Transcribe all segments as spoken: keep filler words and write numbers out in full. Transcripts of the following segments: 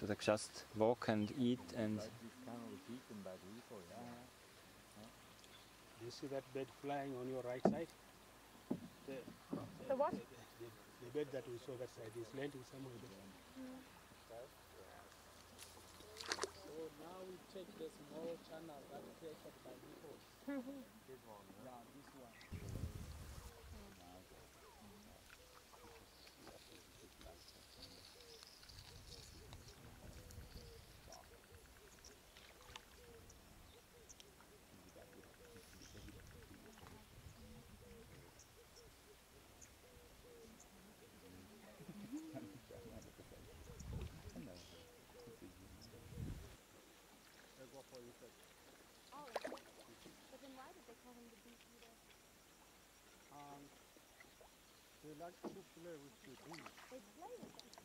So they just walk and eat and. Do you see that bird flying on your right side? The, The what? The, the, the bird that we saw that side is landing somewhere there. Mm. So now we take the small channel that created by hippos. This one, Yeah, this one. Oh, but then why did they call him the beef eater? Um, they like to play with the bees. They play with them.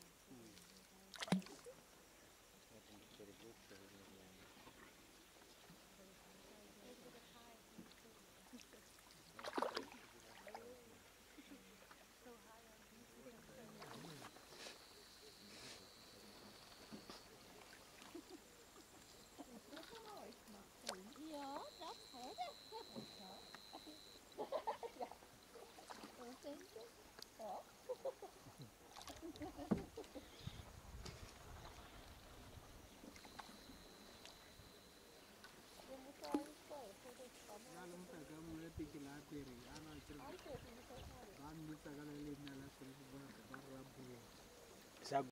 So high on Ja, das har det. Ja. Och sen så, ja. Jag måste ha en skoj på det. Ja, de tagar mulai tiga latiri. Ano cerita. Allt det som du sa. Kan bisa kalau lima latiri buat barang